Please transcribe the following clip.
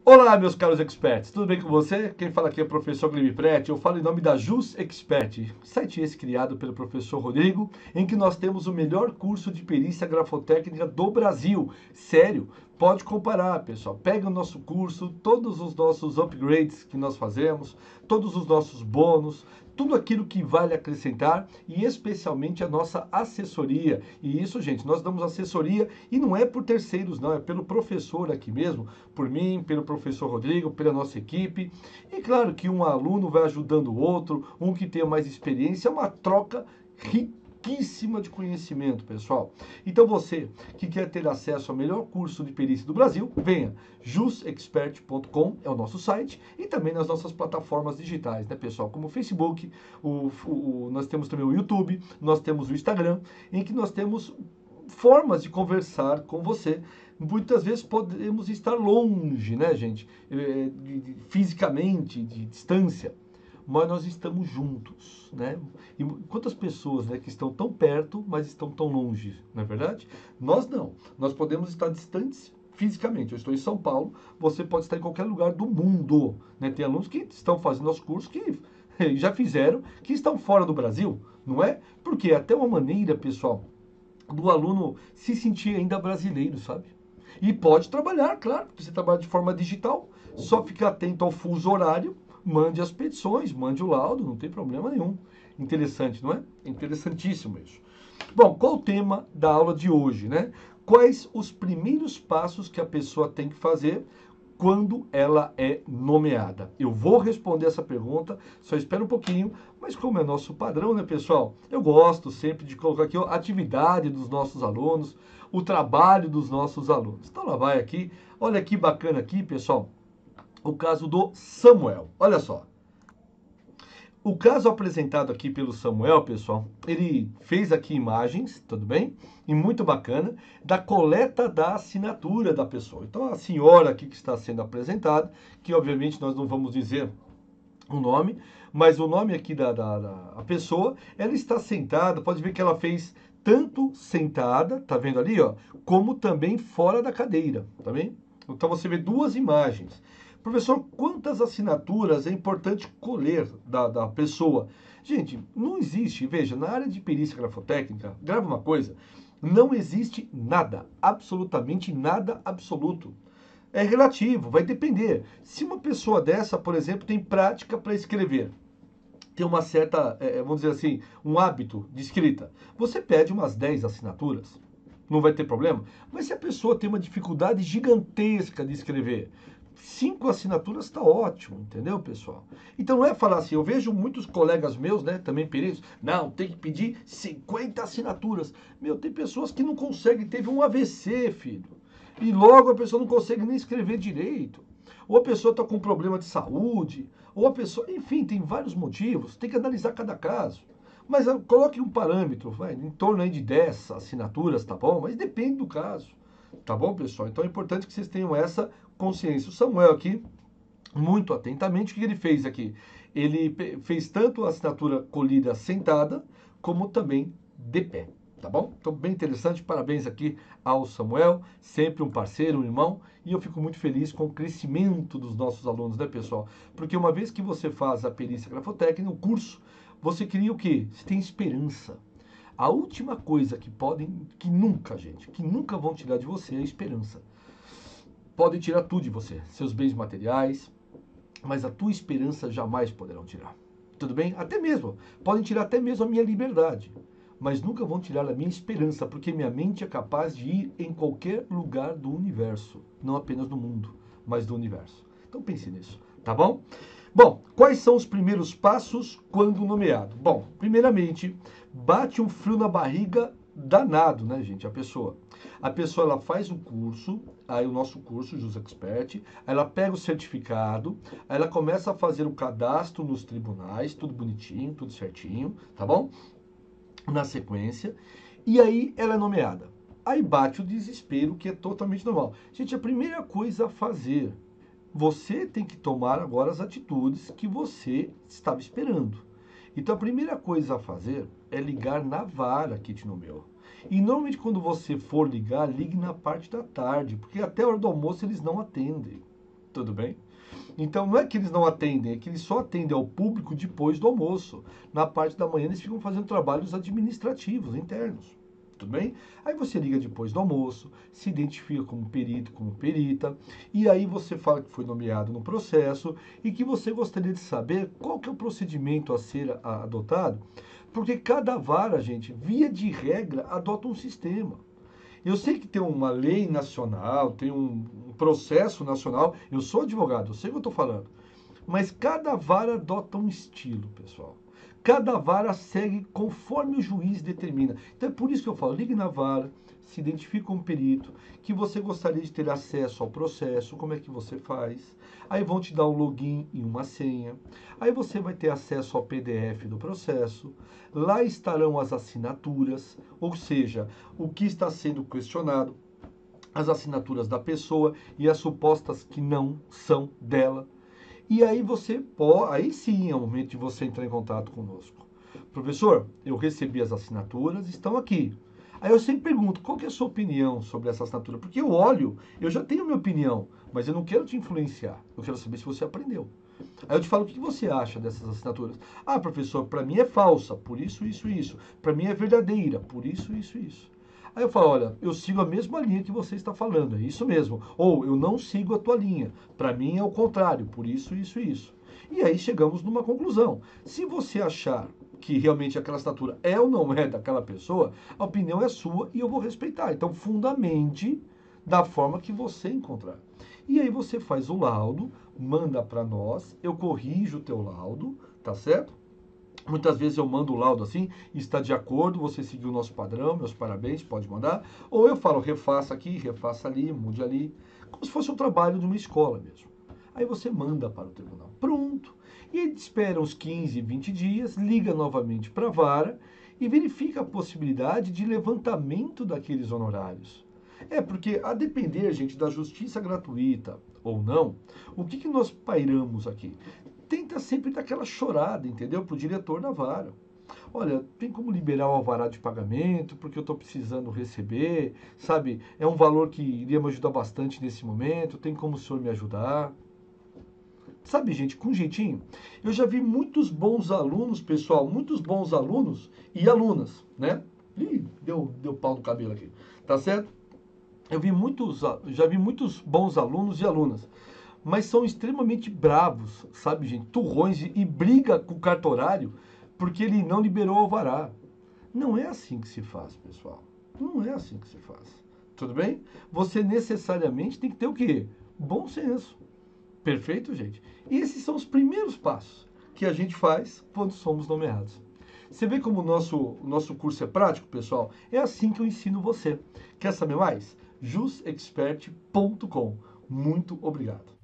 Olá, meus caros experts, tudo bem com você? Quem fala aqui é o professor Guilherme Prete, eu falo em nome da Jus Expert, site esse criado pelo professor Rodrigo, em que nós temos o melhor curso de perícia grafotécnica do Brasil. Sério, pode comparar, pessoal. Pega o nosso curso, todos os nossos upgrades que nós fazemos, todos os nossos bônus, tudo aquilo que vale acrescentar e especialmente a nossa assessoria. E isso, gente, nós damos assessoria e não é por terceiros, não, é pelo professor aqui mesmo, por mim, pelo professor Rodrigo, pela nossa equipe. E claro que um aluno vai ajudando o outro, um que tenha mais experiência, é uma troca riquíssima de conhecimento, pessoal. Então você que quer ter acesso ao melhor curso de perícia do Brasil, venha. jusexpert.com é o nosso site e também nas nossas plataformas digitais, né, pessoal? Como o Facebook, nós temos também o YouTube, nós temos o Instagram, em que nós temos formas de conversar com você. Muitas vezes podemos estar longe, né, gente? Fisicamente, de distância, mas nós estamos juntos, né? E quantas pessoas, né, que estão tão perto, mas estão tão longe, não é verdade? Nós não. Nós podemos estar distantes fisicamente. Eu estou em São Paulo, você pode estar em qualquer lugar do mundo, né? Tem alunos que estão fazendo nosso curso que já fizeram, que estão fora do Brasil, não é? Porque é até uma maneira, pessoal, do aluno se sentir ainda brasileiro, sabe? E pode trabalhar, claro, porque você trabalha de forma digital, só ficar atento ao fuso horário, mande as petições, mande o laudo, não tem problema nenhum. Interessante, não é? Interessantíssimo isso. Bom, qual o tema da aula de hoje, né? Quais os primeiros passos que a pessoa tem que fazer quando ela é nomeada? Eu vou responder essa pergunta, só espera um pouquinho, mas como é nosso padrão, né, pessoal? Eu gosto sempre de colocar aqui a atividade dos nossos alunos, o trabalho dos nossos alunos. Então lá vai aqui, olha que bacana aqui, pessoal, o caso do Samuel. Olha só. O caso apresentado aqui pelo Samuel, pessoal, ele fez aqui imagens, tudo bem? E muito bacana, da coleta da assinatura da pessoa. Então, a senhora aqui que está sendo apresentada, que obviamente nós não vamos dizer o nome, mas o nome aqui da pessoa, ela está sentada, pode ver que ela fez tanto sentada, tá vendo ali, ó, como também fora da cadeira, tá bem? Então você vê duas imagens. Professor, quantas assinaturas é importante colher da pessoa? Gente, não existe, veja, na área de perícia grafotécnica, grava uma coisa, não existe nada, absolutamente nada absoluto. É relativo, vai depender. Se uma pessoa dessa, por exemplo, tem prática para escrever, tem uma certa, vamos dizer assim, um hábito de escrita, você pede umas 10 assinaturas, não vai ter problema. Mas se a pessoa tem uma dificuldade gigantesca de escrever, 5 assinaturas está ótimo, entendeu, pessoal? Então não é falar assim, eu vejo muitos colegas meus, né, também peritos, não, tem que pedir 50 assinaturas. Meu, tem pessoas que não conseguem, teve um AVC, filho. E logo a pessoa não consegue nem escrever direito. Ou a pessoa está com um problema de saúde, ou a pessoa, enfim, tem vários motivos, tem que analisar cada caso. Mas coloque um parâmetro, vai, em torno aí de 10 assinaturas, tá bom? Mas depende do caso, tá bom, pessoal? Então é importante que vocês tenham essa consciência. O Samuel aqui, muito atentamente, o que ele fez aqui? Ele fez tanto a assinatura colhida sentada, como também de pé, tá bom? Então, bem interessante, parabéns aqui ao Samuel, sempre um parceiro, um irmão, e eu fico muito feliz com o crescimento dos nossos alunos, né, pessoal? Porque uma vez que você faz a perícia grafotécnica, o curso, você cria o quê? Você tem esperança. A última coisa que podem, que nunca, gente, que nunca vão tirar de você é a esperança. Podem tirar tudo de você, seus bens materiais, mas a tua esperança jamais poderão tirar. Tudo bem? Até mesmo, podem tirar até mesmo a minha liberdade, mas nunca vão tirar a minha esperança, porque minha mente é capaz de ir em qualquer lugar do universo, não apenas do mundo, mas do universo. Então pense nisso, tá bom? Bom, quais são os primeiros passos quando nomeado? Bom, primeiramente, bate um frio na barriga danado, né, gente? A pessoa ela faz o curso, aí o nosso curso, Jus Expert, aí ela pega o certificado, aí ela começa a fazer o cadastro nos tribunais, tudo bonitinho, tudo certinho, tá bom? Na sequência, e aí ela é nomeada. Aí bate o desespero, que é totalmente normal. Gente, a primeira coisa a fazer, você tem que tomar agora as atitudes que você estava esperando. Então a primeira coisa a fazer é ligar na vara que te nomeou. E normalmente quando você for ligar, ligue na parte da tarde, porque até a hora do almoço eles não atendem. Tudo bem? Então não é que eles não atendem, é que eles só atendem ao público depois do almoço. Na parte da manhã eles ficam fazendo trabalhos administrativos, internos. Tudo bem? Aí você liga depois do almoço, se identifica como perito, como perita, e aí você fala que foi nomeado no processo e que você gostaria de saber qual que é o procedimento a ser adotado, porque cada vara, gente, via de regra, adota um sistema. Eu sei que tem uma lei nacional, tem um processo nacional, eu sou advogado, eu sei o que eu estou falando, mas cada vara adota um estilo, pessoal. Cada vara segue conforme o juiz determina. Então é por isso que eu falo, ligue na vara, se identifique como perito, que você gostaria de ter acesso ao processo, como é que você faz. Aí vão te dar um login e uma senha. Aí você vai ter acesso ao PDF do processo. Lá estarão as assinaturas, ou seja, o que está sendo questionado, as assinaturas da pessoa e as supostas que não são dela. E aí você pode, aí sim é o momento de você entrar em contato conosco. Professor, eu recebi as assinaturas, estão aqui. Aí eu sempre pergunto, qual que é a sua opinião sobre essa assinatura? Porque eu olho, eu já tenho a minha opinião, mas eu não quero te influenciar. Eu quero saber se você aprendeu. Aí eu te falo, o que você acha dessas assinaturas? Ah, professor, para mim é falsa, por isso, isso, isso. Para mim é verdadeira, por isso, isso, isso. Aí eu falo, olha, eu sigo a mesma linha que você está falando, é isso mesmo. Ou eu não sigo a tua linha, para mim é o contrário, por isso, isso e isso. E aí chegamos numa conclusão. Se você achar que realmente aquela assinatura é ou não é daquela pessoa, a opinião é sua e eu vou respeitar. Então fundamente da forma que você encontrar. E aí você faz o laudo, manda para nós, eu corrijo o teu laudo, tá certo? Muitas vezes eu mando o laudo assim, está de acordo, você seguiu o nosso padrão, meus parabéns, pode mandar. Ou eu falo, refaça aqui, refaça ali, mude ali, como se fosse um trabalho de uma escola mesmo. Aí você manda para o tribunal. Pronto. E ele espera uns 15, 20 dias, liga novamente para a vara e verifica a possibilidade de levantamento daqueles honorários. É, porque a depender, gente, da justiça gratuita ou não, o que nós pairamos aqui? Tenta sempre dar aquela chorada, entendeu? Pro diretor da vara. Olha, tem como liberar o alvará de pagamento, porque eu estou precisando receber, sabe? É um valor que iria me ajudar bastante nesse momento, tem como o senhor me ajudar? Sabe, gente, com jeitinho. Eu já vi muitos bons alunos, pessoal, muitos bons alunos e alunas, né? Ih, deu pau no cabelo aqui, tá certo? Já vi muitos bons alunos e alunas, mas são extremamente bravos, sabe, gente? Turrões e briga com o cartorário porque ele não liberou o alvará. Não é assim que se faz, pessoal. Não é assim que se faz. Tudo bem? Você necessariamente tem que ter o quê? Bom senso. Perfeito, gente? E esses são os primeiros passos que a gente faz quando somos nomeados. Você vê como o nosso curso é prático, pessoal? É assim que eu ensino você. Quer saber mais? jusexpert.com. Muito obrigado.